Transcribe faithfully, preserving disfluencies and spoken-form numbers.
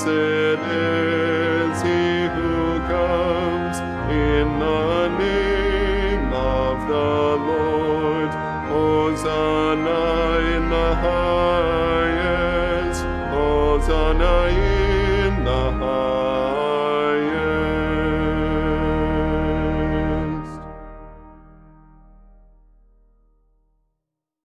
Blessed is he who comes in the name of the Lord. Hosanna in the highest. Hosanna in